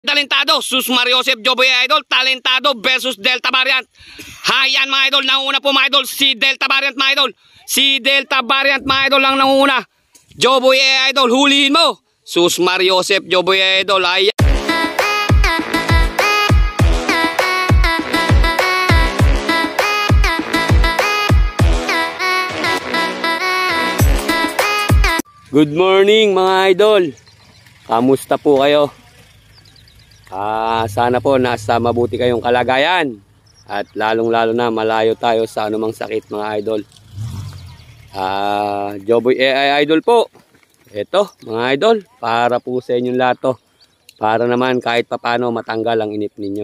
Talentado, Sus Mariosep Joboy Idol, talentado versus Delta Variant. Hayan mga idol, nauna po mga idol, si Delta Variant mga idol. Si Delta Variant mga idol lang nauna. Joboy Idol, hulihin mo. Sus Mariosep Joboy Idol, ayan. Good morning mga idol. Kamusta po kayo? Sana po nasa mabuti kayong kalagayan at lalong-lalo na malayo tayo sa anumang sakit mga idol. Joboy AI Idol po. Ito mga idol, para po sa inyong lahat to. Para naman kahit papano matanggal ang inip ninyo.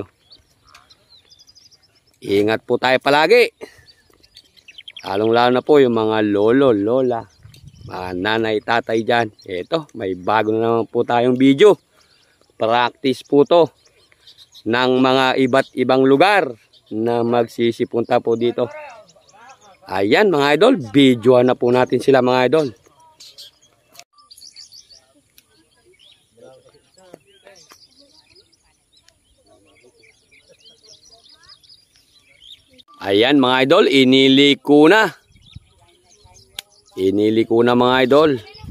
Ingat po tayo palagi. Lalong-lalo na po yung mga lolo, lola, mga nanay, tatay dyan. Ito, may bago na naman po tayong video. Practice po to ng mga iba't ibang lugar na magsisipunta po dito. Ayan mga idol, videoan na po natin sila mga idol. Ayan mga idol, iniliko na. Iniliko na mga idol.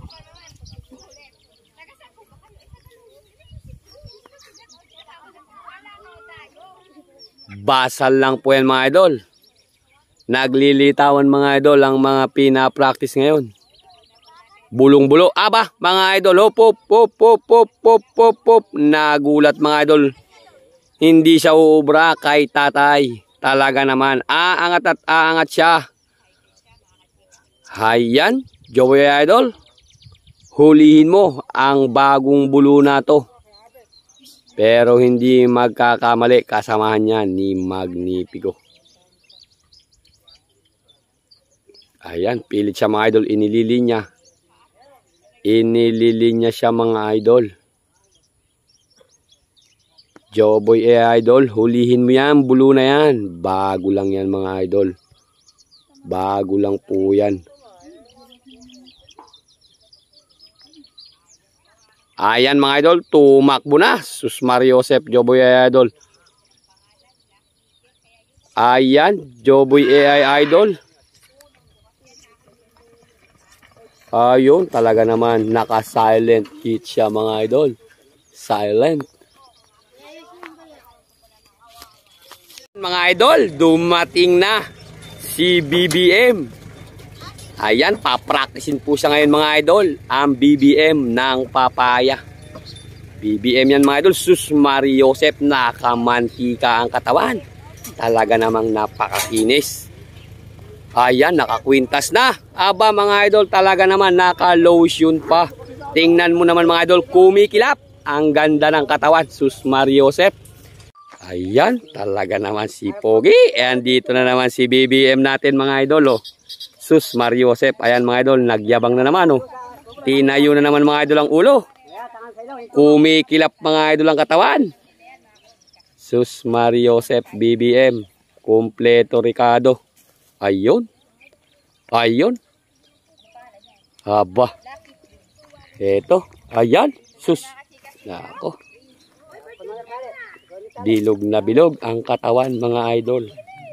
Basal lang po yan mga idol. Naglilitawan mga idol ang mga pina-practice ngayon. Bulong-bulo. Aba mga idol. Hop, hop, hop, hop, hop, hop, hop, hop. Nagulat mga idol. Hindi siya uubra kay tatay. Talaga naman. Aangat at aangat siya. Hayan. Joboy Idol. Hulihin mo ang bagong bulo na to. Pero hindi magkakamali, kasamahan niya ni Magnifico. Ayan, pilit siya mga idol, inililinya. Inililinya siya mga idol. Joboy Idol, hulihin mo yan, bulo na yan. Bago lang yan mga idol. Bago lang po yan. Ayan mga idol, tumakbo na. Sus Mariosep Joboy Idol. Ayan, Joboy AI Idol. Ayun, talaga naman naka-silent hit siya mga idol. Silent. Mga idol, dumating na si BBM. Ayan, papraktisin po siya ngayon mga idol. Ang BBM ng papaya. BBM yan mga idol. Sus Mariosep, nakamantika ang katawan. Talaga namang napakakinis. Ayan, nakakwintas na. Aba mga idol, talaga naman naka-lotion pa. Tingnan mo naman mga idol, kumikilap. Ang ganda ng katawan. Sus Mariosep. Ayan, talaga naman si Pogi. Ayan, dito na naman si BBM natin mga idol. Oh. Sus Mariosep, ayan mga idol, nagyabang na naman oh. Tinayo na naman mga idol ang ulo. Kumikilap mga idol ang katawan. Sus Mariosep, BBM, kumpleto Ricardo. Ayun. Ayun. Haba. Eto, ayan. Sus. Nako. Bilog na bilog ang katawan mga idol.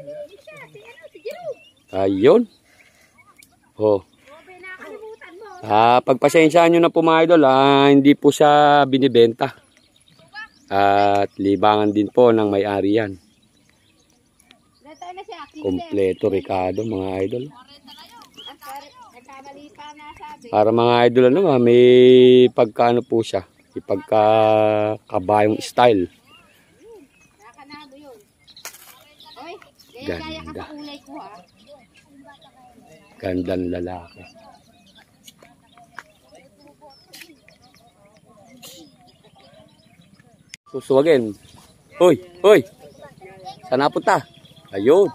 Ayun. Oh. Pagpasensyaan nyo na po mga idol, hindi po siya binibenta. At libangan din po ng may-ari yan. Kompleto Ricardo mga idol. Para mga idol ano, may pagkaano po siya, may pagkakabayong style. Ganda. Gandang lalaki. Susuwagin. Hoy, hoy. Saan napunta? Ayun.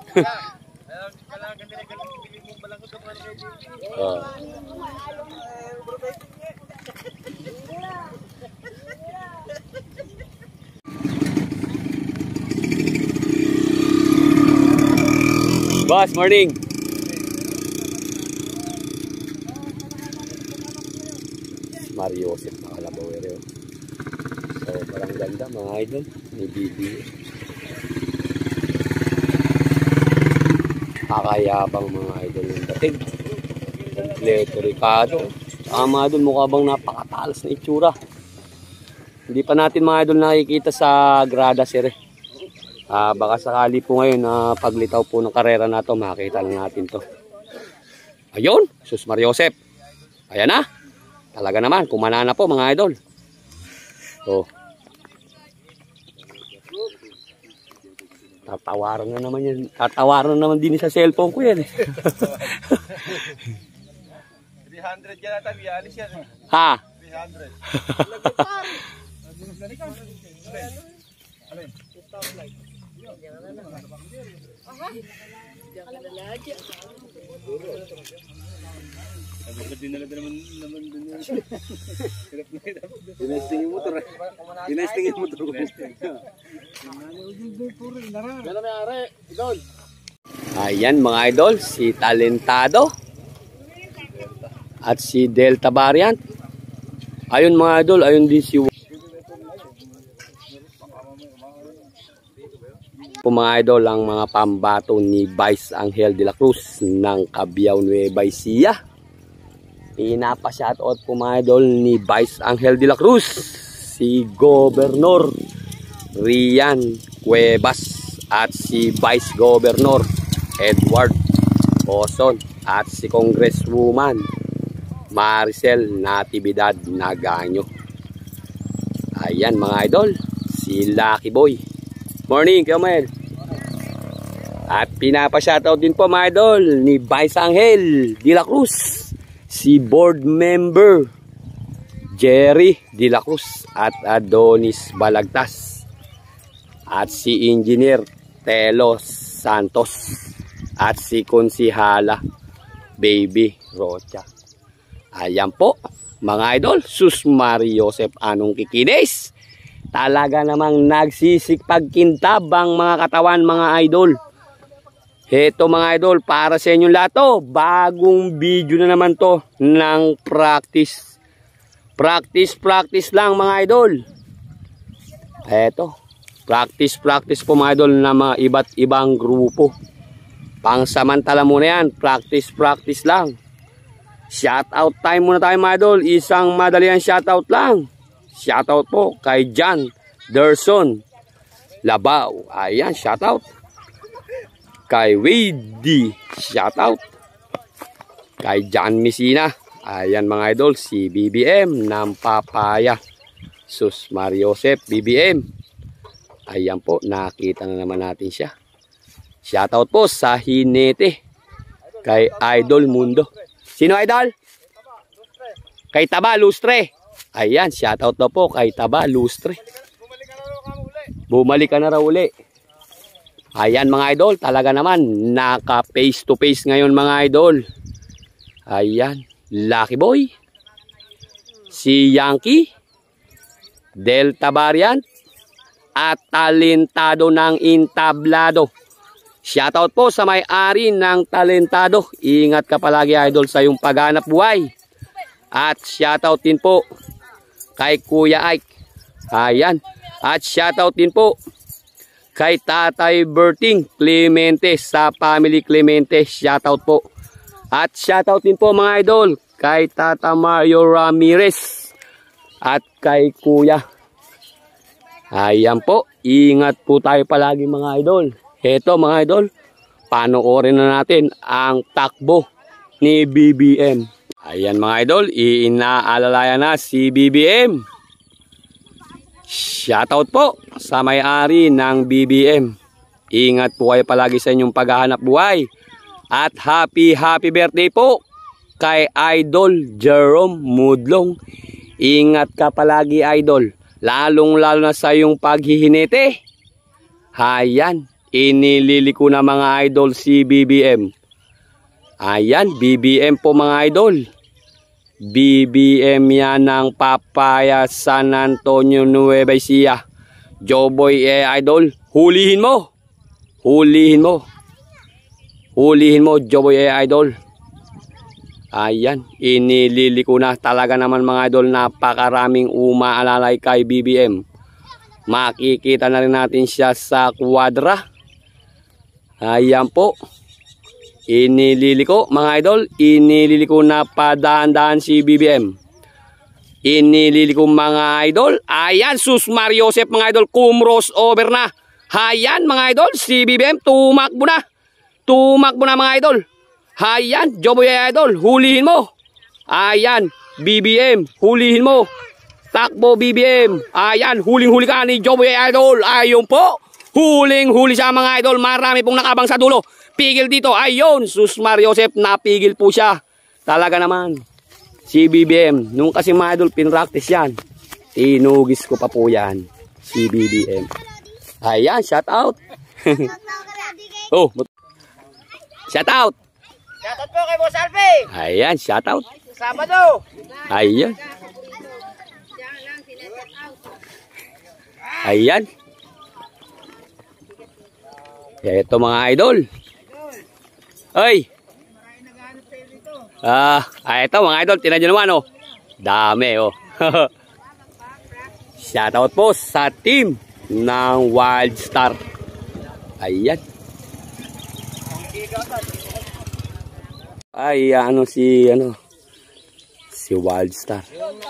Boss, morning. Mariosep na kalabawere. So parang ganda. mga idol. May BBM. Kakayabang mga idol yung dating. Kompleto Ricardo. Saka mga idol, mukha bang napakatalas na itsura. Hindi pa natin mga idol nakikita sa grada sir. Baka sakali po ngayon paglitaw po ng karera na to, makita lang natin to. Ayun, sus Mariosep. Ayan na. Talaga naman, kumana na po mga idol. So, tatawaran na naman yan. Tatawaran na naman din sa cellphone ko yan. 300 yan ata, biyalis yan. Ha? 300. Dinesting yung motor. Dinesting yung motor. Ayan mga idol, si Talentado at si Delta Variant. Ayun mga idol, ayun din si po mga idol ang mga pambato ni Vice Angel de la Cruz ng Cabiao Nueva Ecija. Pinapa-shoutout po mga idol ni Vice Angel de la Cruz si Governor Rian Cuevas at si Vice Governor Edward Oson at si Congresswoman Maricel Natividad Naganyo. Ayan mga idol, si Lucky Boy. Morning, Kamel. At pinapa-shoutout din po mga idol ni Vice Angel de la Cruz, si board member Jerry de la Cruz at Adonis Balagtas, at si Engineer Telo Santos, at si Konsihala Baby Rocha. Ayan po mga idol, sus Mariosep anong kikinis. Talaga namang nagsisikpagkintab ang mga katawan mga idol. Heto mga idol, para sa inyong lahat to, bagong video na naman to ng practice. Practice lang mga idol. Heto, practice po mga idol na mga iba't ibang grupo. Pangsamantala muna yan, practice lang. Shoutout time muna tayo mga idol, isang madalian shoutout lang. Shoutout po kay John Derson Labao. Ayan, shoutout. Kay Wade, shoutout. Kay John Messina. Ayan mga idol, si BBM ng Papaya. Sus Mariosep, BBM. Ayan po, nakita na naman natin siya. Shoutout po sa Hinete. Kay Idol Mundo. Sino idol? Kay Taba Lustre. Ayan, shoutout na po kay Taba Lustre. Bumalik ka na raw uli. Ayan mga idol, talaga naman naka face to face ngayon mga idol. Ayan, Lucky Boy, si Yankee, Delta Variant, at Talentado ng Entablado. Shoutout po sa may-ari ng Talentado. Ingat ka palagi idol sa iyong paghanap buhay. At shoutout din po kay Kuya Ike. Ayan. At shoutout din po kay Tatay Berting Clemente sa Family Clemente. Shoutout po. At shoutout din po mga idol kay Tata Mario Ramirez at kay Kuya. Ayan po. Ingat po tayo palagi mga idol. Heto mga idol, panoorin na natin ang takbo ni BBM. Ayan mga idol, inaalalayan na si BBM. Shoutout po sa may-ari ng BBM. Ingat po kayo palagi sa inyong paghahanap buhay. At happy birthday po kay Idol Jerome Mudlong. Ingat ka palagi idol, lalong-lalo na sa iyong paghihinete. Ayan, inililiko na mga idol si BBM. Ayan, BBM po mga idol. BBM yan ng Papaya San Antonio Nueva Ecija. Joboy idol, hulihin mo. Hulihin mo Joboy idol. Ayan, inililiko na talaga naman mga idol, napakaraming umaalalay kay BBM. Makikita na rin natin siya sa kwadra. Ayan po. Inililiko mga idol. Inililiko na padaan-daan si BBM. Inililiko mga idol. Ayan, sus Mario Joseph mga idol. Kumros over na. Ayan mga idol. Si BBM tumakbo na. Tumakbo na mga idol. Ayan, Joboy idol. Hulihin mo. Ayan, BBM. Hulihin mo. Takbo BBM. Ayan, huling-huli ka ni Joboy idol. Ayun po. Huling-huli siya mga idol. Marami pong nakabang sa dulo. Pigil dito. Ayun, sus Mario Joseph. Napigil po siya. Talaga naman. Si BBM. Nung kasi mga idol, pinractice yan. Tinugis ko pa po yan. Si BBM. Ayan, shout out. Oh, shout out. Shout out po kay Boss Alfie. Ayan, shout out. Sabado. Ayan. Ayan. Ito mga idol. Ay. Ito mga idol, tinan nyo naman oh. Dami oh. Shoutout po sa team ng Wild Star. Ayan. Ay, si Wild Star.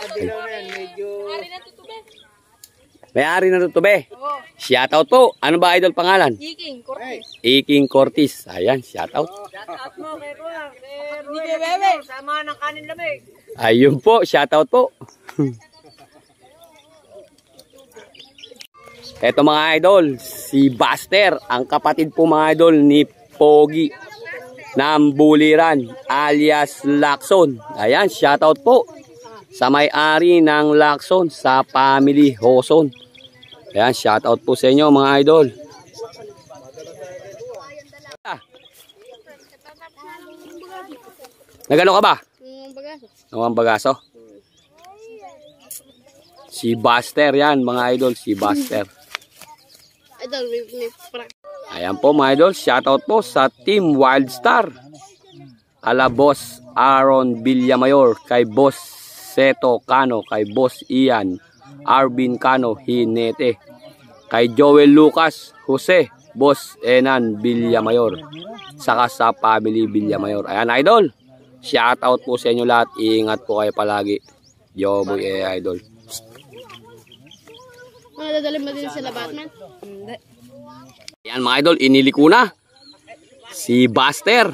May-ari na ito be. Shoutout po. Ano ba idol pangalan? Iking Cortis. Iking Cortis. Ayan, shoutout. Shoutout mo kay Kuya. Kay Bebe. Sama ng kanin lamig. Ayun po, shoutout po. Eto mga idol, si Buster, ang kapatid po mga idol ni Pogi ng Buliran alias Lacson. Ayan, shoutout po sa may-ari ng Lacson sa family Hoson. Ayan, shoutout po sa inyo mga idol. Nagano ka ba? Ang bagaso. Si Buster yan mga idol, si Buster. Ayan po mga idol, shoutout po sa Team Wild Star. Ala Boss Aaron Villamayor, kay Boss Seto Cano, kay Boss Ian Arvin Cano Hinete, kay Joel Lucas Jose, Boss Enan Villamayor, saka sa family Villamayor. Ayan idol, shoutout po sa inyo lahat. Ingat po kayo palagi. Joboy idol. Nadadali mo din sila Batman? Hindi. Ayan mga idol, iniliko na si Buster.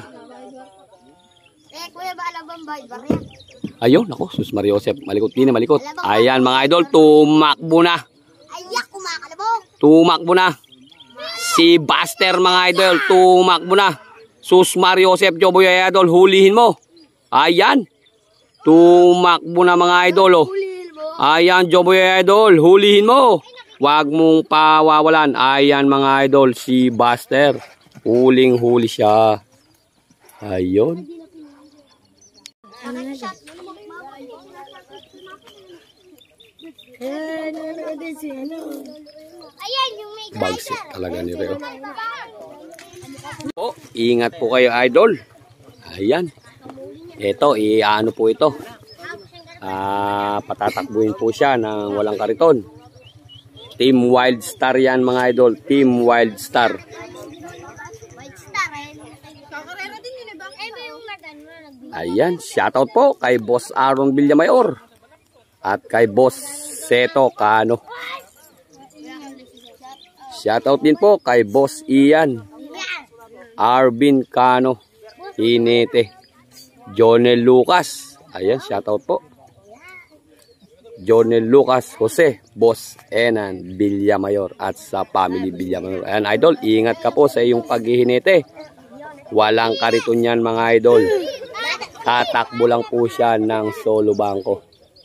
Kuya, baalam bang barya? Ayun, ako, sus Mario Joseph, malikot din, malikot. Ayan mga idol, tumakbo na. Ayak, kumakalabog. Tumakbo na. Si Buster mga idol, tumakbo na. Sus Mario Joseph, Joboy idol, hulihin mo. Ayan. Tumakbo na mga idol, oh. Ayan, Joboy idol, hulihin mo. Huwag mong pawawalan. Ayan mga idol, si Buster. Huling-huli siya. Ayun. Bagsit talaga ni Reo. Po, ingat po kayo idol. Ayan. Ito, ano po ito. Patatakbuhin po siya ng walang kariton. Team Wild Star yan mga idol. Team Wild Star. Ayan, shoutout po kay Boss Aaron Villamayor at kay Boss Seto Cano. Shoutout din po kay Boss Ian Arvin Cano Hinete, Jonel Lucas. Ayan, shoutout po. Jonel Lucas Jose, Boss Enan Villamayor at sa family Villamayor. Ayan idol, ingat ka po sa iyong paghihinete. Walang kariton yan mga idol. Tatakbo lang po siya ng solo bangko.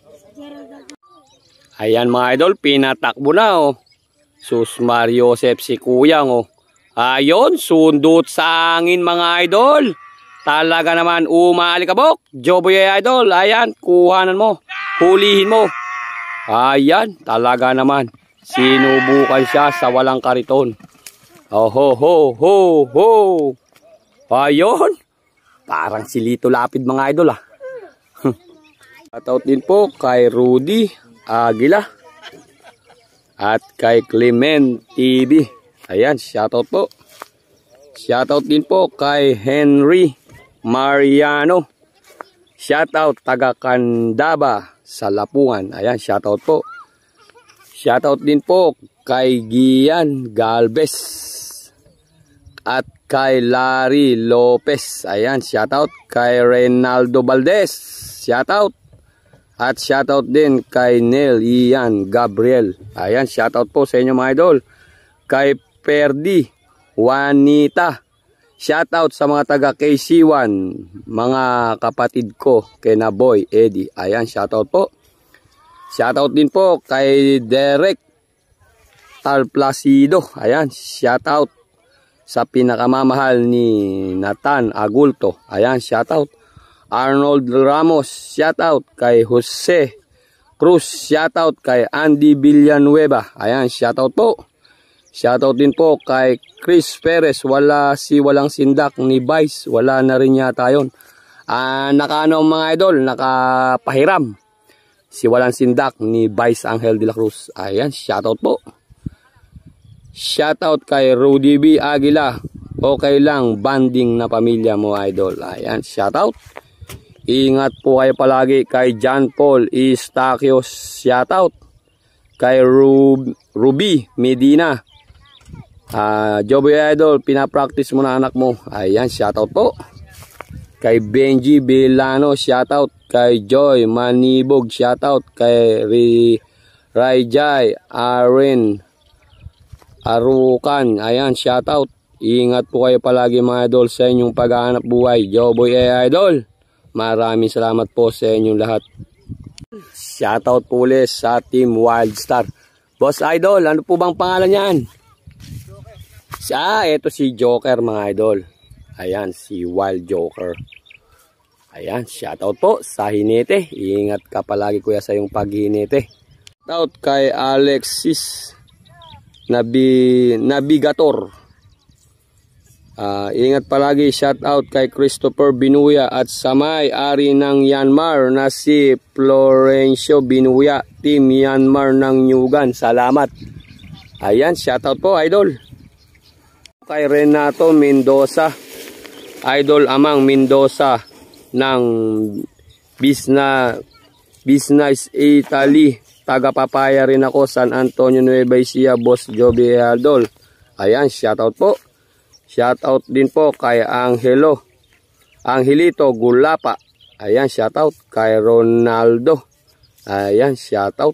Ayan mga idol, pinatakbo na oh. Sus Mario Joseph si Kuyang oh. Ayun, sundot sa angin mga idol. Talaga naman umaalikabok. Joboy idol, ayan, kuhanan mo. Hulihin mo. Ayan, talaga naman. Sinubukan siya sa walang kariton. Oh ho ho ho ho. Ayun. Parang si Lito Lapid mga idol ah. Shoutout din po kay Rudy Aguila. At kay Clement TV. Ayan, shoutout po. Shoutout din po kay Henry Mariano. Shoutout taga Candaba sa Lapungan. Ayan, shoutout po. Shoutout din po kay Gian Galvez. At kay Larry Lopez. Ayan, shoutout kay Reynaldo Valdez. Shoutout. At shoutout din kay Neil Ian Gabriel. Ayan, shoutout po sa inyo mga idol. Kay Perdi Juanita. Shoutout sa mga taga KC1, mga kapatid ko, kay Naboy, Eddie. Ayan, shoutout po. Shoutout din po kay Derek Talplacido. Ayan, shoutout sa pinakamamahal ni Nathan Agulto. Ayan, shoutout. Arnold Ramos, shoutout kay Jose Cruz, shoutout kay Andy Villanueva. Ayan, shoutout po. Shoutout din po kay Chris Perez, walang sindak ni Vice, wala na rin yata yun. Nakaano mga idol, nakapahiram. Si walang sindak ni Vice Angel de la Cruz. Ayan, shoutout po. Shoutout kay Rudy B. Aguila. Okay lang, banding na pamilya mo idol. Ayan, shoutout. Ingat po kayo palagi kay John Paul Estaquios. Shoutout. Kay Ruby Medina. Joboy Idol, pinapractice mo na anak mo. Ayan, shoutout po. Kay Benji Villano, shoutout. Kay Joy Manibog, shoutout. Kay Raijay Aren Arukan. Ayan, shoutout. Ingat po kayo palagi mga idol sa inyong paghahanap buhay. Joboy Idol, maraming salamat po sa inyong lahat. Shoutout po ulit sa Team Wildstar. Boss Idol, ano po bang pangalan niyan? Ito si Joker mga idol. Ayan, si Wild Joker. Ayan, shoutout po sa hinete. Ingat ka palagi kuya sa iyong paghinete. Shoutout kay Alexis Navigator. Ingat palagi, shout out kay Christopher Binuya at sa may-ari ng Yanmar na si Florencio Binuya, Team Yanmar ng Nyugan. Salamat. Ayan, shout out po idol. Kay Renato Mendoza, idol Amang Mendoza ng Business Italy. Taga-papaya rin ako, San Antonio Nueva Ecija, Boss Joby Idol. Ayan, shout out po. Shoutout din po kay Angelito Gulapa. Ayan, shoutout kay Ronaldo. Ayan, shoutout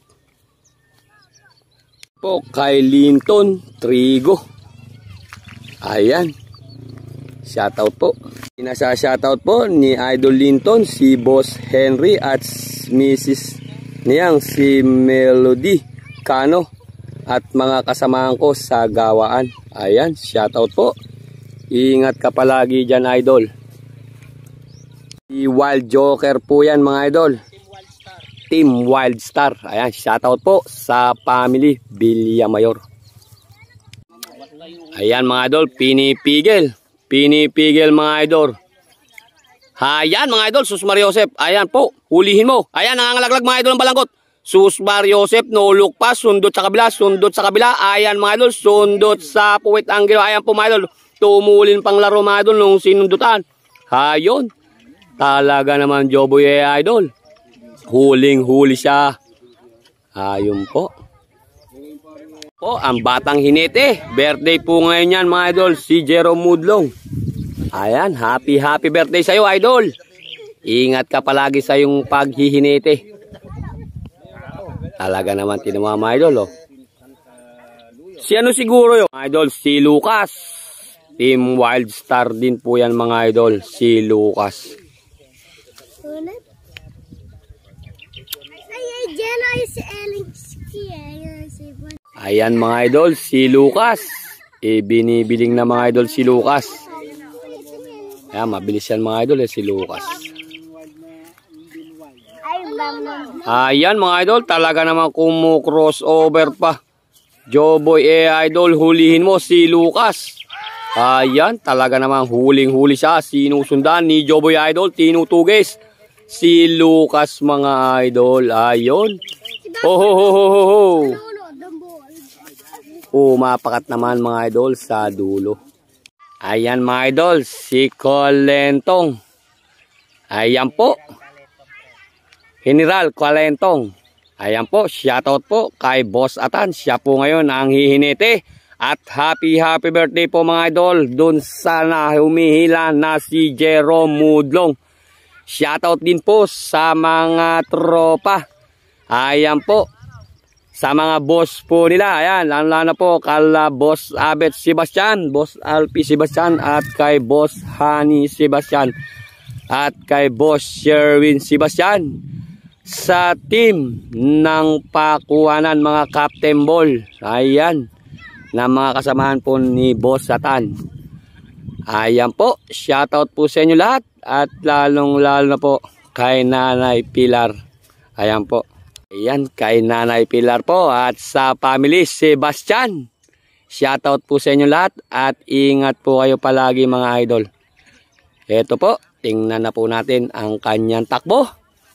po kay Linton Trigo. Ayan, shoutout po. Pinasa-shoutout po ni Idol Linton si Boss Henry at Mrs. niyang si Melody Cano at mga kasamahan ko sa gawaan. Ayan, shoutout po. Ingat ka palagi dyan idol. Si Wild Joker po yan mga idol. Team Wildstar. Ayan, shoutout po sa family Villamayor. Ayan mga idol, pinipigil mga idol. Ayan mga idol, Sus Mario Joseph. Ayan po, hulihin mo. Ayan, nangangalaglag mga idol ng balanggot. Sus Mario Joseph, nulok pa, sundot sa kabila. Ayan mga idol, sundot sa puwit anggelo. Ayan po mga idol, tumulin pang laro mga idol nung sinundutan. Ayun, talaga naman Joboy idol. Huling-huli siya. Ayun po. Ang batang hinete. Birthday po ngayon yan mga idol, si Jerome Mudlong. Ayan, happy birthday sa'yo idol. Ingat ka palagi sa yung paghihinete. Talaga naman tinuwa mga idol oh. Si ano siguro yung idol? Si Lucas. Team Wildstar din po yan mga idol, si Lucas. Ayan mga idol, si Lucas. Binibiling na mga idol si Lucas. Ayan, mabilis yan mga idol si Lucas. Ayan mga idol, talaga naman kumu-crossover pa. Joboy idol, hulihin mo si Lucas. Ayan, talaga namang huling-huli siya. Sinusundan ni Joboy Idol, tinutuges. Si Lucas mga idol. Ayun. pumapakat naman mga idol sa dulo. Ayan mga idol, si Colentong. Ayan po. General Colentong. Ayan po, shoutout po kay Boss Atan. Siya po ngayon ang hihinete. At happy birthday po mga idol dun sa humihila na si Jerome Mudlong. Shoutout din po sa mga tropa. Ayan po. Sa mga boss po nila. Ayan, lalo po kala Boss Abet Sebastian, Boss Alpi Sebastian, at kay Boss Hani Sebastian, at kay Boss Sherwin Sebastian. Sa team ng Pakuanan mga Captain Ball. Ayan. Na mga kasamahan po ni Boss Satan. Ayan po. Shoutout po sa inyo lahat. At lalong lalo na po kay Nanay Pilar. Ayan po. Ayan kay Nanay Pilar po. At sa family Sebastian. Shoutout po sa inyo lahat. At ingat po kayo palagi mga idol. Ito po. Tingnan na po natin ang kanyang takbo.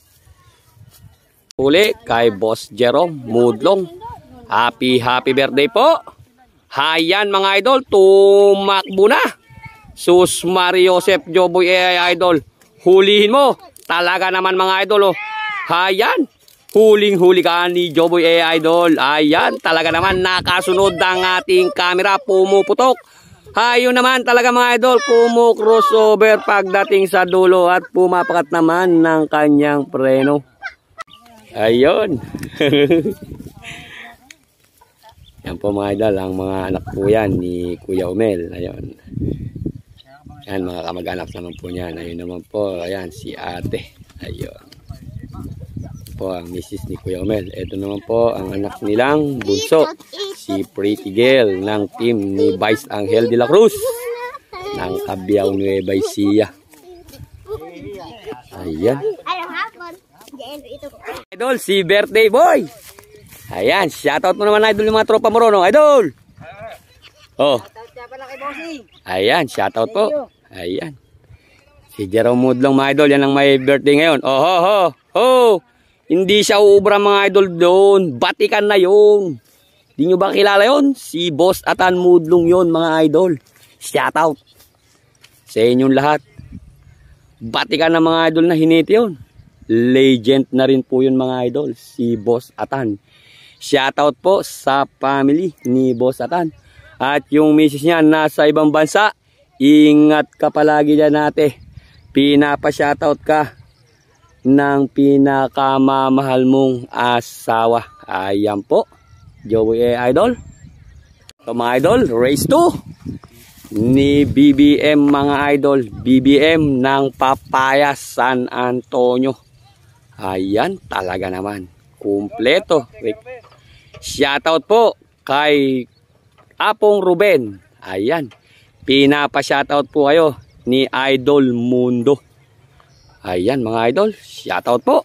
Uli kay Boss Jerome Mudlong. Happy birthday po. Hayan mga idol, tumakbo na. Sus Mario Joseph Joboy AI Idol. Hulihin mo. Talaga naman mga idol. Oh. Hayan. Huling-huli ka ni Joboy AI Idol. Ayan. Talaga naman nakasunod ang ating camera. Pumuputok. Hayon naman talaga mga idol. Crossover pagdating sa dulo. At pumapakat naman ng kanyang preno. Ayun. Yan po mga idol, ang mga anak po yan ni Kuya Umel. Ayun. Yan, mga kamag-anak naman po niyan. Ayun naman po, ayan, si ate. Ayun. Po ang misis ni Kuya Umel. Ito naman po ang anak nilang bunso. Si Pretty Girl ng team ni Vice Angel de la Cruz. Ng Cabiao Nueva Ecija. Ayan. Idol, si birthday boy. Ayan, shoutout mo naman idol yung mga tropa mo ron, idol. Oh. Ayan, shoutout po. Ayan. Si Jerome Mudlong mga idol, yan ang may birthday ngayon. Oh. Hindi siya uubra mga idol doon. Batikan na yun. Di nyo ba kilala yun? Si Boss Atan Mudlong yun mga idol. Shoutout sa inyong lahat. Batikan na mga idol na hiniti yun. Legend na rin po yun mga idol, si Boss Atan. Shoutout po sa family ni Boss Atan. At yung misis niya nasa ibang bansa, ingat ka palagi dyan ate. Pinapa-shoutout ka ng pinakamamahal mong asawa. Ayan po, Joey Idol. So mga idol, race 2 ni BBM mga idol. BBM ng Papaya San Antonio. Ayan, talaga naman. Kumpleto. Shoutout po kay Apong Ruben. Ayan. Pinapa-shoutout po kayo ni Idol Mundo. Ayan mga idol. Shoutout po.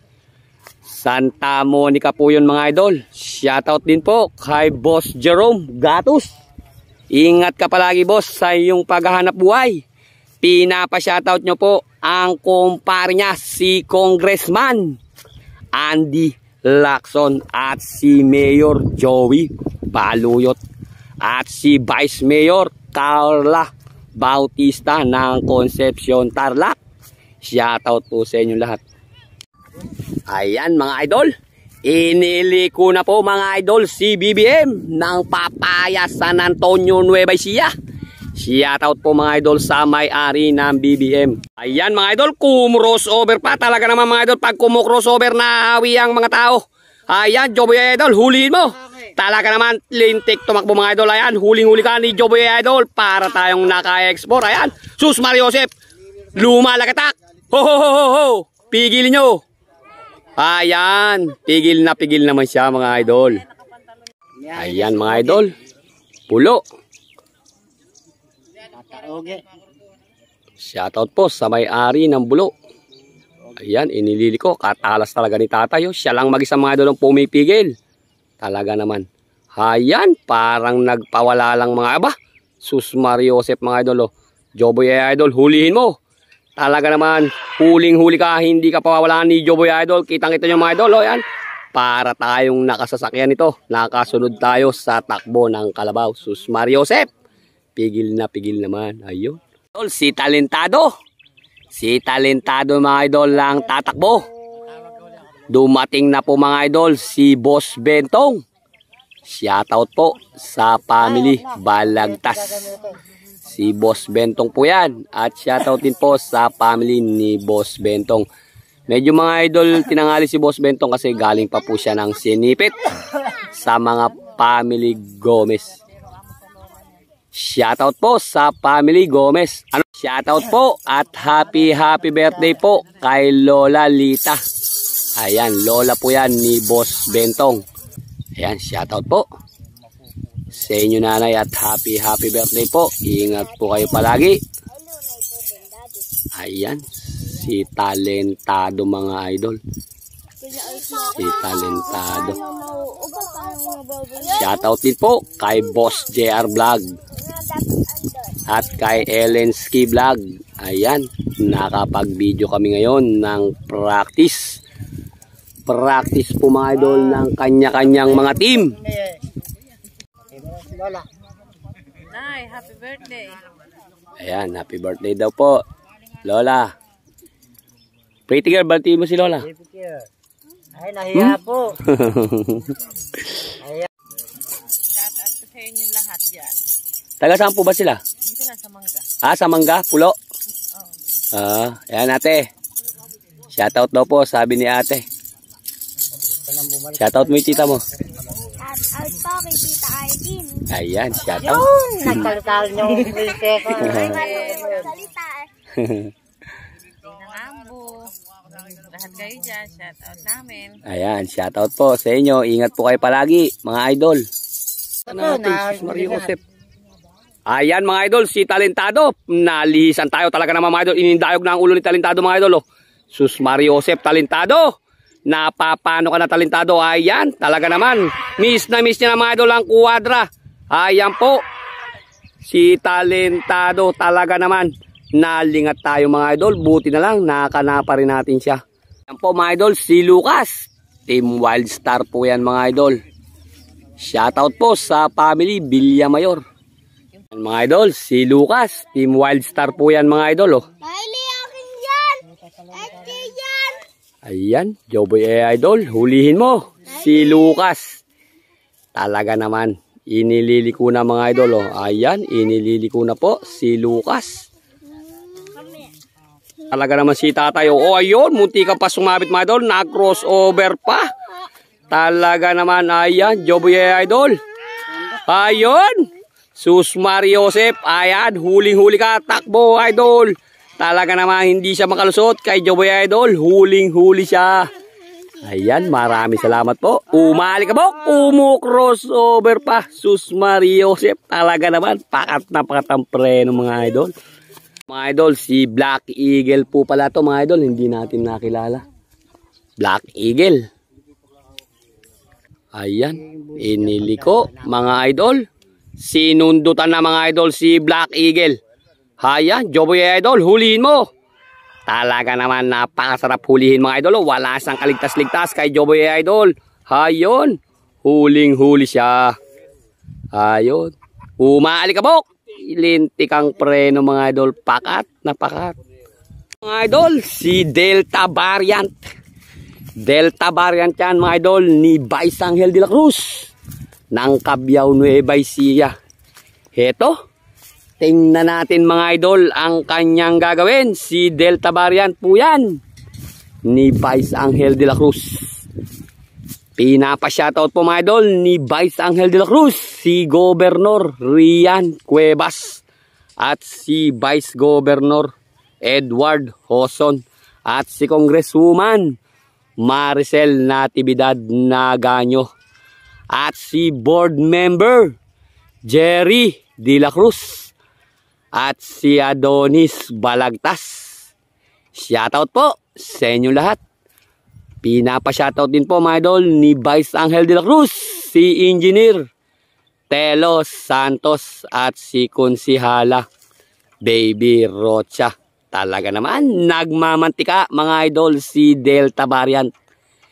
Santa Monica po yun mga idol. Shoutout din po kay Boss Jerome Gatus. Ingat ka palagi boss sa iyong paghahanap buhay. Pinapa-shoutout nyo po ang kumpare niya si Congressman Andy Lacson at si Mayor Joey Baluyot at si Vice Mayor Carla Bautista ng Concepcion Tarlac. Shoutout po sa inyo lahat. Ayan mga idol, inili ko na po mga idol si BBM ng Papaya San Antonio Nueva Ecija. Shoutout po mga idol sa may-ari ng BBM. Ayan mga idol, crossover pa talaga naman mga idol. Pag crossover na hawi ang mga tao. Ayan, Joboy Idol, huliin mo. Talaga naman, lintik tumakbo mga idol. Ayan, huling-huli ka ni Joboy Idol para tayong naka-export. Ayan, Sus Mario Joseph, lumalagatak. Ho. Pigilin nyo. Ayan, pigil naman siya mga idol. Ayan mga idol, pulo. Shoutout po sa may-ari ng bulo. Ayan, inilili ko. Katalas talaga ni tatay. Siya lang mag-isa mga idol ang pumipigil. Talaga naman. Ayan, parang nagpawala lang mga aba. Sus Mario Joseph mga idol. Joboy Idol, hulihin mo. Talaga naman, huling-huli ka. Hindi ka pawawalaan ni Joboy Idol. Kitang-kita nyo mga idol. Ayan, para tayong nakasasakyan ito. Nakasunod tayo sa takbo ng kalabaw. Sus Mario Joseph. Pigil na pigil naman. Ayun. Si Talentado. Si Talentado mga idol lang tatakbo. Dumating na po mga idol si Boss Bentong. Shoutout po sa family Balagtas. Si Boss Bentong po yan. At shoutout din po sa family ni Boss Bentong. Medyo mga idol tinangali si Boss Bentong kasi galing pa po siya ng sinipit sa mga family Gomez. Shoutout po sa family Gomez. Shoutout po at happy birthday po kay Lola Lita. Ayan, Lola po yan ni Boss Bentong. Ayan, shoutout po sa inyo nanay at happy birthday po. Ingat po kayo palagi. Ayan, si Talentado mga idol. Si Talentado. Shoutout din po kay Boss JR Vlog at kay Ellen Ski Vlog. Ayan, nakapag-video kami ngayon ng practice. Practice po mga idol ng kanya-kanyang mga team. Nay, happy birthday. Ayan, happy birthday daw po, Lola. Pretty girl, batiin mo si Lola. Ay, nahiya po. Shout out sa inyo lahat dyan. Taga saan po ba sila? Dito lang sa Mangga. Ah, sa Mangga, Pulo. Ayan ate. Shoutout daw po, sabi ni ate. Shoutout mo yung tita mo. Out po kay Tita Arlene. Ayan, shoutout. Nagkalital niyo ang pilse ko. Salita Ng Ambo. Lahat kayo dyan. Shout out namin. Ayan, shoutout po sa inyo. Ingat po kayo palagi, mga idol. Mario Joseph. Ayan mga idol, si Talentado. Nalihisan tayo talaga naman mga idol. Inindayog na ang ulo ni Talentado mga idol. Sus Mario Joseph, Talentado. Napapano ka na Talentado. Ayan, talaga naman. Miss na miss niya na mga idol ang kuwadra. Ayan po. Si Talentado talaga naman. Nalingat tayo mga idol. Buti na lang, nakanapa rin natin siya. Ayan po mga idol, si Lucas. Team Wildstar po yan mga idol. Shoutout po sa family Villamayor. Ayan, mga idol, si Lucas. Team Wildstar po yan mga idol. Miley, akin yan! Ate yan! Ayan, Joboy Idol, hulihin mo. Si Lucas. Talaga naman, inililiko na mga idol. Ayan, inililiko na po si Lucas. Talaga naman si tatay. Ayun, munti ka pa sumabit mga idol. Nag-crossover pa. Talaga naman, ayan, Joboy Idol. Ayun, Sus Mario Joseph. Ayan, huling-huli ka, takbo idol. Talaga naman hindi siya makalusot kay Joboy Idol. Huling-huli siya. Ayan, maraming salamat po. Umali ka po. Crossover pa. Sus Mario Joseph. Talaga naman, pakat na pakat ang preno mga idol. Mga idol, si Black Eagle po pala to mga idol. Hindi natin nakilala. Black Eagle. Ayan, iniliko mga idol. Sinundutan na mga idol si Black Eagle. Ayan, Joboy Idol, hulihin mo. Talaga naman napakasarap hulihin mga idol. Wala siyang kaligtas-ligtas kay Joboy Idol. Ayun, huling-huli siya. Ayun, umaalikabok. Lintik ang preno mga idol. Pakat na pakat. Mga idol, si Delta Variant. Delta Variant yan mga idol ni Vice Angel de la Cruz ng Cabiao Nueva Ecija. Heto, tingnan natin mga idol ang kanyang gagawin. Si Delta Variant po yan ni Vice Angel de la Cruz. Pinapa-shoutout po mga idol ni Vice Angel de la Cruz, si Governor Rian Cuevas at si Vice Governor Edward Hoson at si Congresswoman Maricel Natividad Naganyo at si Board Member Jerry de la Cruz at si Adonis Balagtas. Shoutout po sa inyo lahat. Pinapa-shoutout din po mga idol ni Vice Angel de la Cruz, si Engineer Telos Santos at si Konsihala Baby Rocha. Talaga naman nagmamantika mga idol si Delta Variant.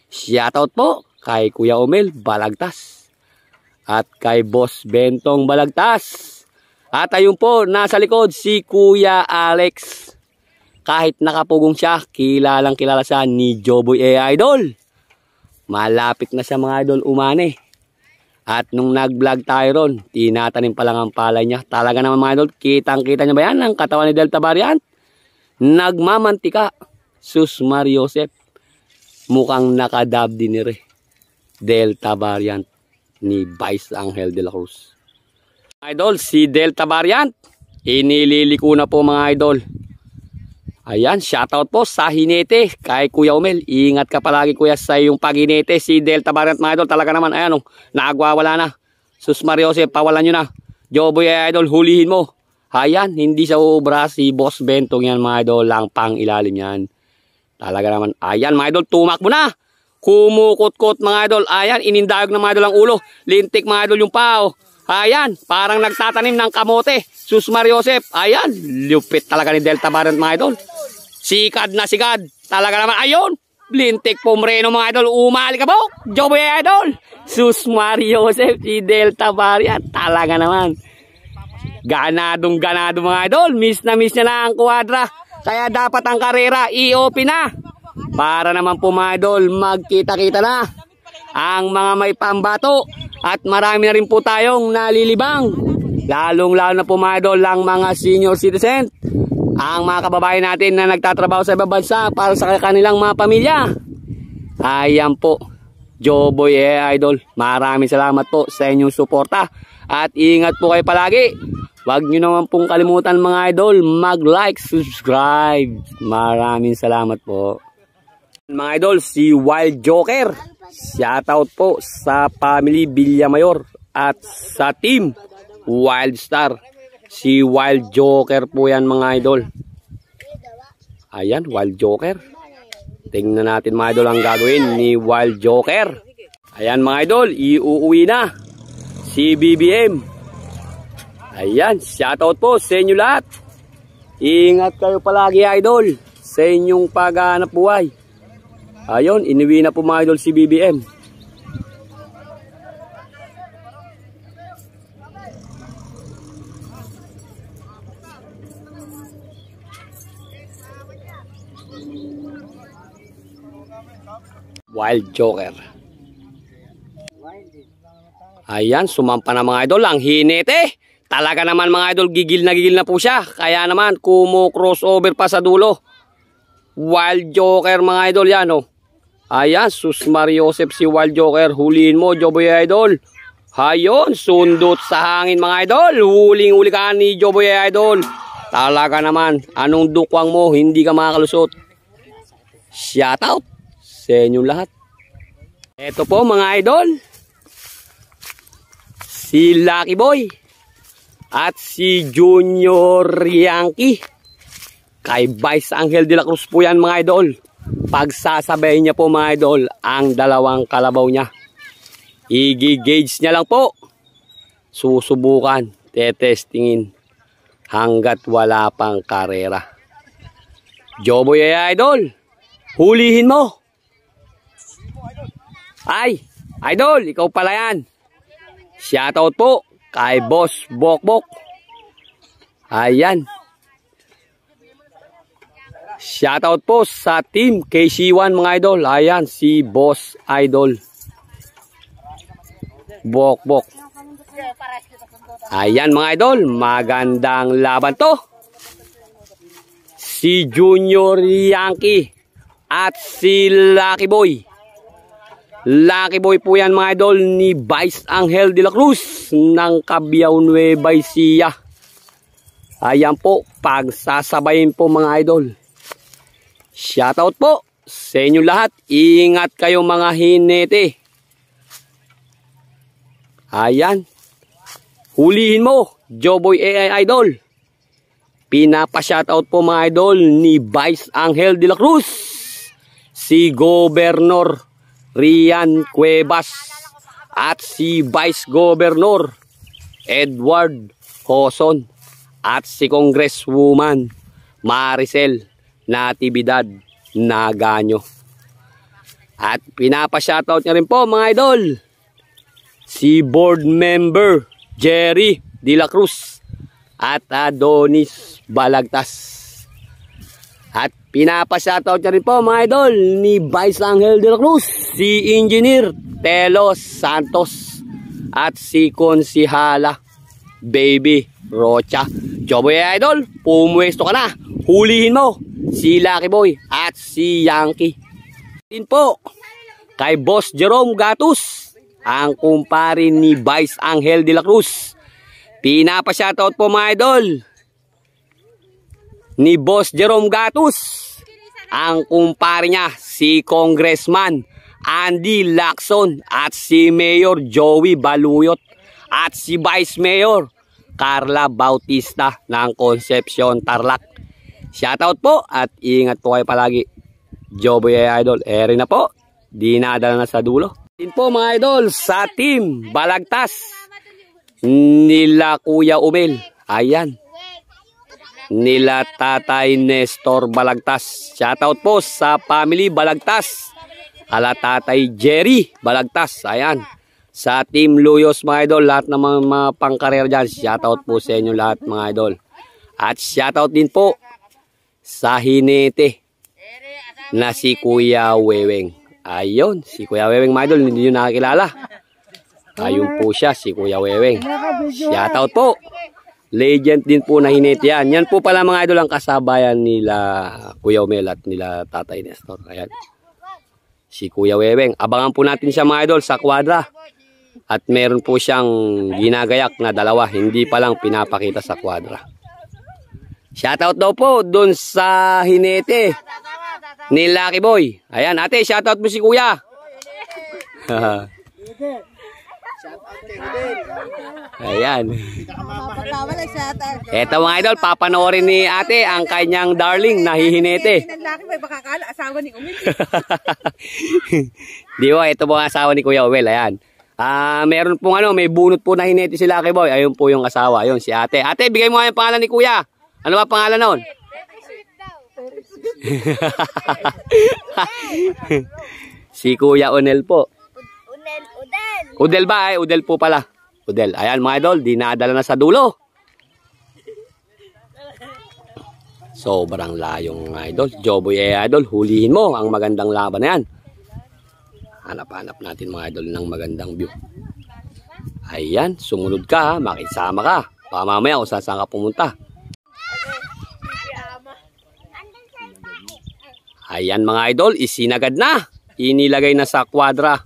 Shoutout po kay Kuya Omel Balagtas at kay Boss Bentong Balagtas. At ayun po, nasa likod si Kuya Alex. Kahit nakapugong siya, kilalang kilala siya ni Joboy Idol. Malapit na siya mga idol umani. At nung nag-vlog tayo ron, tinatanim pa lang ang palay niya. Talaga naman mga idol, kitang-kita niya ba yan ang katawan ni Delta Variant? Nagmamantika. Sus Mariosep. Mukhang nakadab din ni Delta Variant ni Vice Angel de la Cruz. Idol, si Delta Variant, inililiko na po mga idol. Ayan, shoutout po sa hinete kay Kuya Omel. Ingat ka palagi kuya sa iyong paghinete. Si Delta Variant mga idol, talaga naman, ayan nagwawala na. Sus Mariosep, pawalan nyo na. Joboy Idol, hulihin mo. Ayan, hindi siya uubra. Si Boss Bentong yan mga idol, lang pang ilalim yan. Talaga naman, ayan mga idol, tumakbo na. Kumukot-kot mga idol, ayan, inindayog na mga idol ang ulo. Lintik mga idol yung pao. Ayan, parang nagtatanim ng kamote. Sus Mariosep, ayan, lupit talaga ni Delta Variant mga idol. Sikad na sikad. Talaga naman, ayun, lintik pomreno mga idol. Umali ka po, Joboy Idol. Sus Mariosep, si Delta Variant. Talaga naman. Ganadong ganado mga idol. Miss na miss niya na ang kwadra. Kaya dapat ang karera, i-open na. Para naman po mga idol, magkita-kita na ang mga may pambato. At marami na rin po tayong nalilibang. Lalong-lalo na po mga idol ang mga senior citizen. Ang mga kababayan natin na nagtatrabaho sa ibang bansa para sa kanilang mga pamilya. Ayan po, Joboy Idol. Maraming salamat po sa inyong suporta. At ingat po kayo palagi. Huwag nyo naman pong kalimutan mga idol, mag-like, subscribe. Maraming salamat po. Mga idol, si Wild Joker. Shoutout po sa family Villamayor at sa team Wild Star. Si Wild Joker po yan mga idol. Ayan, Wild Joker. Tingnan natin mga idol ang gagawin ni Wild Joker. Ayan mga idol, iuuwi na si BBM. Ayan, shoutout po sa inyo lahat. Ingat kayo palagi idol sa inyong paghahanap buhay. Ayun, inuwi na po mga idol si BBM. Wild Joker. Ayan, sumampa na mga idol. Ang hinete. Talaga naman mga idol, gigil na po siya. Kaya naman, kumo-crossover pa sa dulo. Wild Joker mga idol yan Ayan, sus Mariosep si Wild Joker. Huliin mo, Joboy Idol. Ayun, sundot sa hangin mga idol. Huling-huli ka ni Joboy Idol. Talaga naman, anong dukwang mo, hindi ka makakalusot. Shoutout sa inyong lahat. Ito po mga idol, si Lucky Boy at si Junior Yankee. Kay Vice Angel de la Cruz po yan mga idol. Pagsasabayin niya po mga idol ang dalawang kalabaw niya. I-gauge niya lang po. Susubukan, tetestingin hanggat wala pang karera. Joboy Idol, hulihin mo. Ay, idol, ikaw pala yan. Shoutout po kay Boss Bokbok. Ayan. Shoutout po sa team KC1 mga idol. Ayan, si Boss Idol Bokbok. Ayan mga idol, magandang laban to. Si Junior Yankee at si Lucky Boy. Lucky Boy po yan mga idol ni Vice Angel de la Cruz ng Cabiao Nueva Ecija. Ayan po, pagsasabayin po mga idol. Shoutout po sa inyo lahat. Ingat kayo mga hinete. Ayan. Hulihin mo, Joboy Idol. Pinapa-shoutout po mga idol ni Vice Angel de la Cruz. Si Governor Rian Cuevas at si Vice Governor Edward Hoson at si Congresswoman Maricel Natividad Naganyo. At pinapa-shoutout niya rin po mga idol, si board member Jerry De La Cruz at Adonis Balagtas. At pinapa-shoutout niya rin po mga idol ni Vice Angel De La Cruz, si Engineer Telos Santos at si Konsihala Baby Rocha. Joboy idol, pumwesto ka na. Hulihin mo si Lucky Boy at si Yankee. Din po kay Boss Jerome Gatus, ang kumpare ni Vice Angel De La Cruz. Pinapa-shoutout po mga idol ni Boss Jerome Gatus, ang kumpare niya si Congressman Andy Lacson at si Mayor Joey Baluyot at si Vice Mayor Carla Bautista ng Concepcion Tarlac. Shoutout po at ingat po kayo palagi. Joboy idol, eri na po, dinadala na sa dulo. Din po mga idol sa team Balagtas nila Kuya Umel, ayan, nila Tatay Nestor Balagtas. Shoutout po sa family Balagtas, ala Tatay Jerry Balagtas, ayan. Sa team Luyos mga idol, lahat ng mga pangkarer dyan, shoutout po sa inyo lahat mga idol. At shoutout din po sa hinete na si Kuya Weweng. Ayun, si Kuya Weweng mga idol, hindi nyo nakakilala. Ayun po siya, si Kuya Weweng. Shoutout po. Legend din po na hinete yan. Yan po pala mga idol ang kasabayan nila Kuya Umel at nila Tatay Nestor. Ayan, si Kuya Weweng. Abangan po natin siya mga idol sa kwadra. At meron po siyang ginagayak na dalawa, hindi pa lang pinapakita sa kwadra. Shoutout daw po dun sa hinete ni Lucky Boy. Ayan, ate, shoutout mo si Kuya. Ayan. Eto mga idol, papanoorin ni ate ang kanyang darling na hihinete. Asawa ni Umil. Di ba, ito po ang asawa ni Kuya Umel. Ayan. Meron pong may bunot po na hinete si Lucky Boy. Ayun po yung asawa. Ayun, si ate. Ate, bigay mo nga yung pangalan ni Kuya. Ano ba pangalan noon? Si Kuya Onel po. Udel ba? Udel po pala. Udel. Ayan mga idol, dinadala na sa dulo. Sobrang layong mga idol. Joboy idol, hulihin mo ang magandang laban na yan. Hanap-hanap natin mga idol ng magandang view. Ayan, sumunod ka, makisama ka. Baka mamaya kung saan ka pumunta. Ayan mga idol, isinagad na. Inilagay na sa kwadra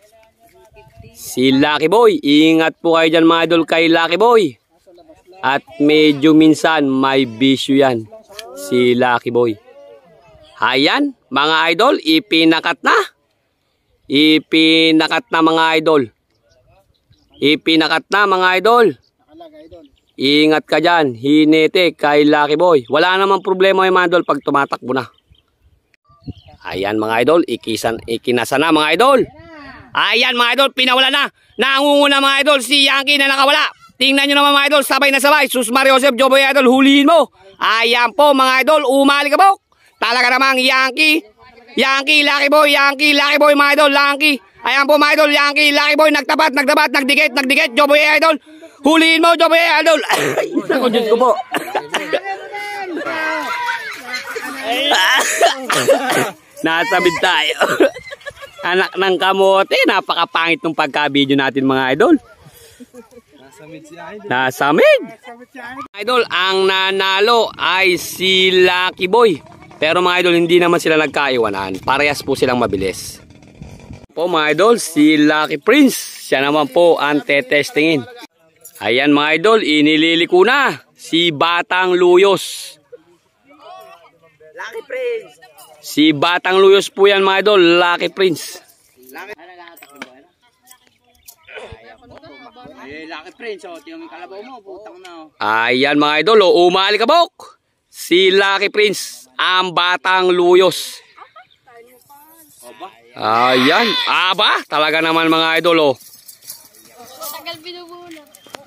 si Lucky Boy. Ingat po kayo dyan mga idol kay Lucky Boy. At medyo minsan may bisyo yan si Lucky Boy. Ayan mga idol, ipinakat na. Ipinakat na mga idol. Ipinakat na mga idol. Ingat ka dyan, hinete kay Lucky Boy. Wala namang problema yung mga idol pag tumatakbo na. Ayan mga idol, ikinasa na mga idol. Ayan mga idol, pinawala na. Nangunguna mga idol si Yankee na nakawala. Tingnan nyo naman mga idol, sabay na sabay. Sus Mario Joseph, Joboy idol, hulihin mo. Ayan po mga idol, umali ka po. Talaga namang Yankee, Lucky Boy mga idol, Yankee. Ayan po mga idol, Yankee, Lucky Boy, nagtapat, nagdikit, Joboy idol. Hulihin mo, Joboy idol. Ako, Diyos ko po. Nasabid tayo. Anak ng kamote, napakapangit ng pagka-video natin mga idol. Nasamid. Idol, ang nanalo ay si Lucky Boy. Pero mga idol, hindi naman sila nagkaiwanan. Parehas po silang mabilis. Po mga idol, si Lucky Prince. Siya naman po ang tetestingin. Ayan mga idol, inililiko na si Batang Luyos. Lucky Prince. Si Batang Luyos po yan mga idol, Lucky Prince. Lucky Prince, yung kalabaw mo, putang na. Ayan mga idol, umali ka bok. Si Lucky Prince, ang Batang Luyos. Ayan, aba, talaga naman mga idol Tagal binubunot.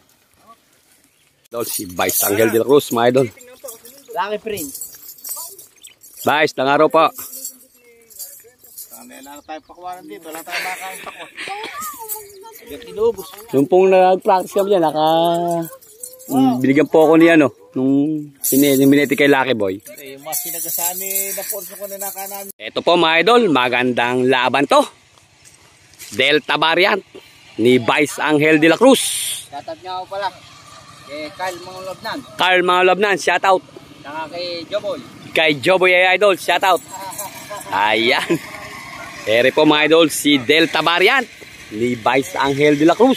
Si Vice Angel De La Cruz mga idol. Lucky Prince. Vice, tangaro po. Wala tayo pakwaran dito. Wala tayo makakain pakwan. Hanggang inubos. Nung pong nag-practice kami dyan, binigyan po ako niya, nung bineti kay Lucky Boy. Yung mga sinagasani na porso ko na nakanan. Ito po mga idol, magandang laban to. Delta variant ni Vice Angel de la Cruz. Shoutout nga ako pala. Kay Carl Manglobnan. Carl Manglobnan, shoutout. Saka kay Joboy. Kay Joboy Idol, shoutout. Ayan. Ere po mga idol, si Delta variant ni Vice Angel de la Cruz.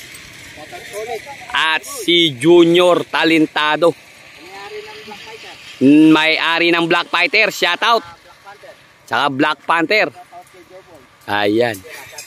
At si Junior Talentado. May-ari ng Black Fighter, shoutout. Saka Black Panther. Ayan.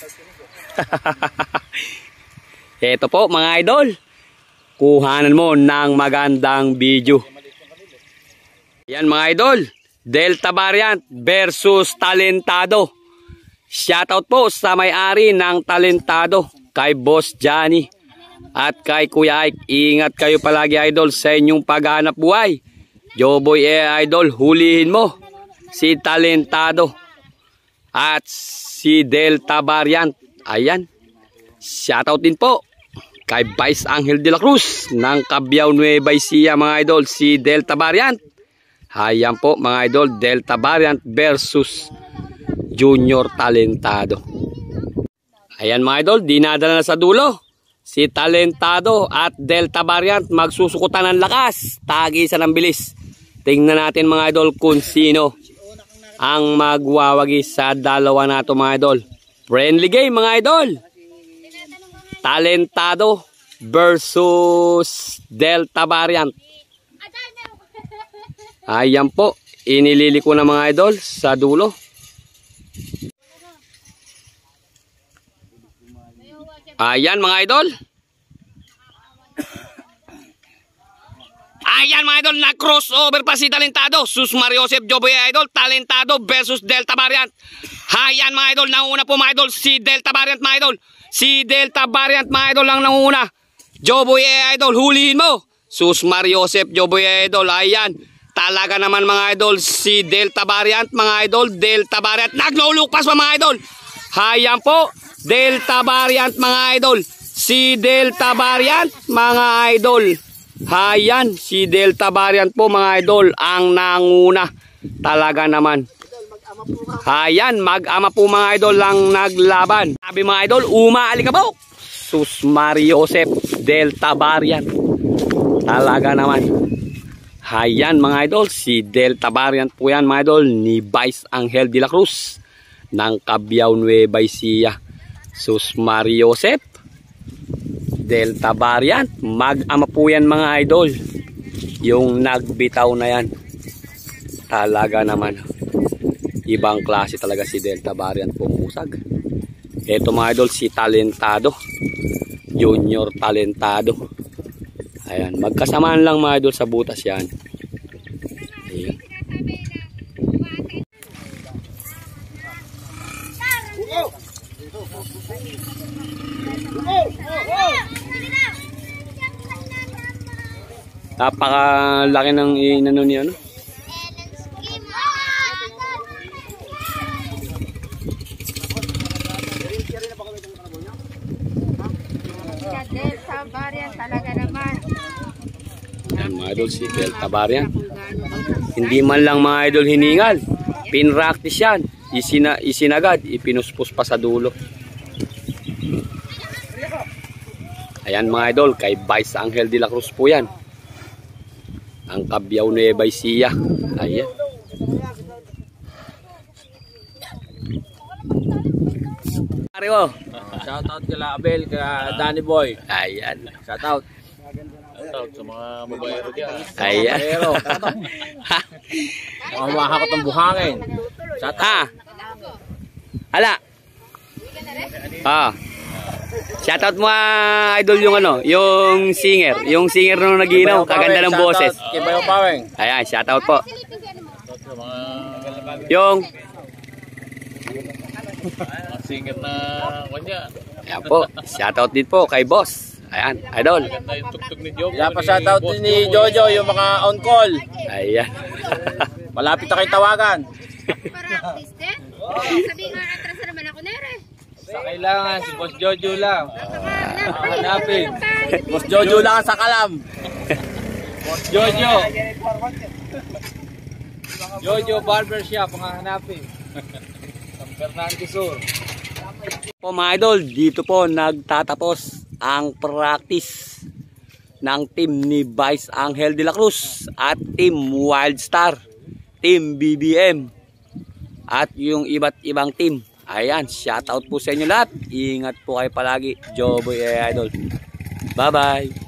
Ito po mga idol. Kuhanan mo ng magandang video. Ayan mga idol. Delta variant versus Talentado. Shoutout po sa may-ari ng Talentado. Kay Boss Johnny. At kay Kuya Ike. Ingat kayo palagi idol sa inyong paghanap buhay. Joboy Idol, hulihin mo si Talentado. At si Delta variant. Ayan. Shoutout din po kay Vice Angel de la Cruz ng Cabiao Nueva Ecija mga idol, si Delta variant. Ayan po mga idol, Delta variant versus Junior Talentado. Ayan mga idol, dinadala na sa dulo. Si Talentado at Delta variant magsusukutan ng lakas, tag-isa ng bilis. Tingnan natin mga idol kung sino ang magwawagi sa dalawa na ito mga idol. Friendly game mga idol. Talentado versus Delta variant. Ayan po, inililiko na mga idol sa dulo. Ayan mga idol. Ayan mga idol, na-crossover pa si Talentado. Sus Mariosep Joboy Idol, Talentado versus Delta variant. Ayan mga idol, nauna po mga idol si Delta variant mga idol. Si Delta variant mga idol lang nanguna. Joboy Idol, hulihin mo. Sus Mariosep Joboy Idol, ayan. Talaga naman mga idol, si Delta variant mga idol. Delta variant, naglulukpas pa mga idol. Ayan po, Delta variant mga idol. Si Delta variant mga idol. Ayan, si Delta variant po mga idol ang nanguna. Talaga naman. Ayan, mag-ama po mga idol lang naglaban. Sabi mga idol, umaalikabaw. Sus Mariosep, Delta variant. Talaga naman. Ayan mga idol, si Delta variant po yan mga idol ni Vice Angel de la Cruz ng Cabiao Nueva Ecija. Sus Mariosep, Delta variant. Mag-ama po yan mga idol. Yung nagbitaw na yan. Talaga naman. Ibang klase talaga si Delta variant pumusag. Ito mga idol, si Talentado. Junior Talentado. Ayan, magkasamaan lang mga idol sa butas yan. Ayan. Napakalaki ng inano niya, no? Delta variant talaga naman. Yan mga idol, si Delta variant. Hindi man lang mga idol hiningal. Pinractice yan. Isinagad. Ipinuspos pa sa dulo. Ayan mga idol, kay Vice Angel de la Cruz po yan. Ang Cabiao Nueva Ecija. Ayan. Ariwo. Shoutout kila Abel, kila Danny Boy. Ayan. Shoutout. Shoutout sa mga mabayero dyan. Ayan. Mabayero. Mga mahakot ng buhangin. Shoutout. Ala. Shoutout mo idol yung ano, yung singer nung naginaw, kaganda ng boses. Kibayo Paweng. Ayan, shoutout po. Yung Singer na kanya. ayan po, shoutout din po kay boss. Ayan, idol. Yung tugtog ni Jojo. Yan pa shoutout din ni Jojo, yung mga on call. Ayan. Malapit na kayo tawagan. Sabi nga, atras naman ako, Nere. Sa kailangan, si Boss Jojo lang. Hanapin. Boss Jojo lang sa kalam. Boss Jojo. Jojo Barbershop, ang hahanapin. San Fernando Sur. Po mga idol, dito po nagtatapos ang practice ng team ni Vice Angel de la Cruz at team Wildstar, team BBM at yung iba't ibang team. Ayan, shoutout po sa inyo lahat. Ingat po kayo palagi. Joboy Idol. Bye bye.